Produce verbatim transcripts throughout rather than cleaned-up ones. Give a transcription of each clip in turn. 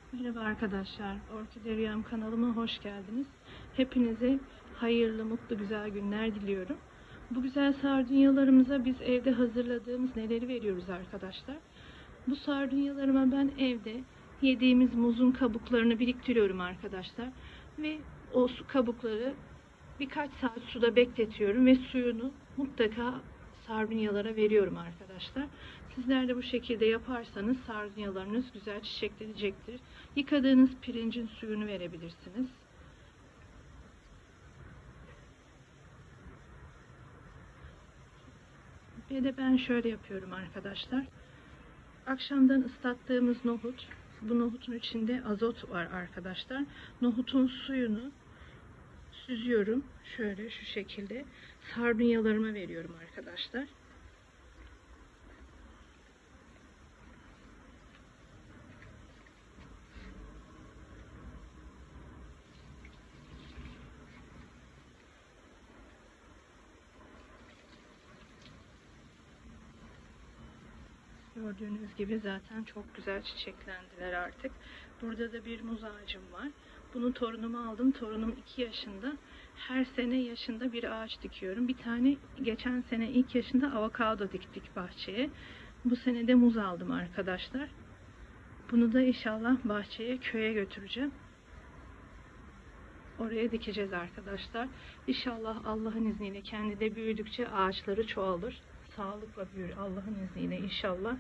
Merhaba arkadaşlar, Orkide Rüyam kanalıma hoş geldiniz. Hepinize hayırlı, mutlu, güzel günler diliyorum. Bu güzel sardunyalarımıza biz evde hazırladığımız neleri veriyoruz arkadaşlar? Bu sardunyalarıma ben evde yediğimiz muzun kabuklarını biriktiriyorum arkadaşlar. Ve o su kabukları birkaç saat suda bekletiyorum ve suyunu mutlaka sardunyalara veriyorum arkadaşlar. Sizler de bu şekilde yaparsanız sardunyalarınız güzel çiçeklenecektir. Yıkadığınız pirincin suyunu verebilirsiniz. Ve de ben şöyle yapıyorum arkadaşlar. Akşamdan ıslattığımız nohut, bu nohutun içinde azot var arkadaşlar. Nohutun suyunu süzüyorum. Şöyle şu şekilde sardunyalarıma veriyorum arkadaşlar. Gördüğünüz gibi zaten çok güzel çiçeklendiler artık. Burada da bir muz ağacım var. Bunu torunuma aldım. Torunum iki yaşında. Her sene yaşında bir ağaç dikiyorum. Bir tane geçen sene ilk yaşında avokado diktik bahçeye. Bu sene de muz aldım arkadaşlar. Bunu da inşallah bahçeye, köye götüreceğim. Oraya dikeceğiz arkadaşlar. İnşallah Allah'ın izniyle kendi de büyüdükçe ağaçları çoğalır. Sağlıkla büyür Allah'ın izniyle inşallah.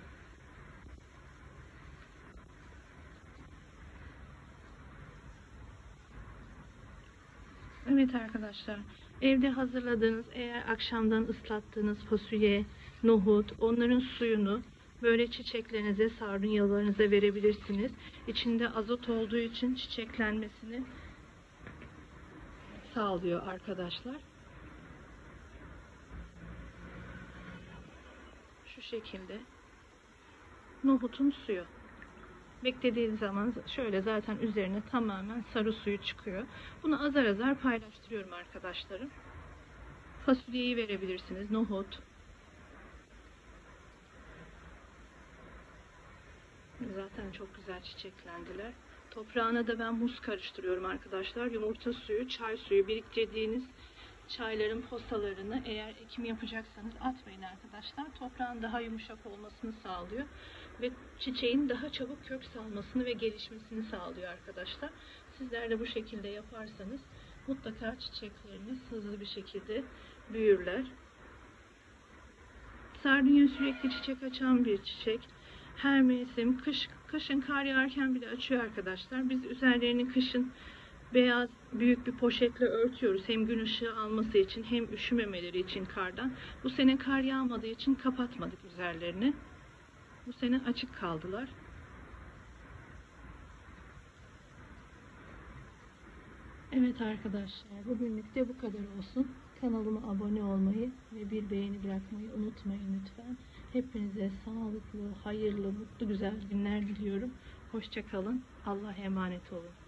Evet arkadaşlar, evde hazırladığınız, eğer akşamdan ıslattığınız fasulye, nohut, onların suyunu böyle çiçeklerinize, sardunyalarınıza verebilirsiniz. İçinde azot olduğu için çiçeklenmesini sağlıyor arkadaşlar. Şu şekilde nohutun suyu. Beklediği zaman şöyle zaten üzerine tamamen sarı suyu çıkıyor. Bunu azar azar paylaştırıyorum arkadaşlarım. Fasulyeyi verebilirsiniz, nohut. Zaten çok güzel çiçeklendiler. Toprağına da ben muz karıştırıyorum arkadaşlar. Yumurta suyu, çay suyu biriktirdiğiniz çayların posalarını eğer ekim yapacaksanız atmayın arkadaşlar. Toprağın daha yumuşak olmasını sağlıyor ve çiçeğin daha çabuk kök salmasını ve gelişmesini sağlıyor arkadaşlar. Sizler de bu şekilde yaparsanız mutlaka çiçekleriniz hızlı bir şekilde büyürler. Sardunya sürekli çiçek açan bir çiçek. Her mevsim, kış, kışın kar yağarken bile açıyor arkadaşlar. Biz üzerlerini kışın beyaz büyük bir poşetle örtüyoruz. Hem gün ışığı alması için hem üşümemeleri için kardan. Bu sene kar yağmadığı için kapatmadık üzerlerini. Bu sene açık kaldılar. Evet arkadaşlar, bugünlük de bu kadar olsun. Kanalıma abone olmayı ve bir beğeni bırakmayı unutmayın lütfen. Hepinize sağlıklı, hayırlı, mutlu, güzel günler diliyorum. Hoşça kalın. Allah'a emanet olun.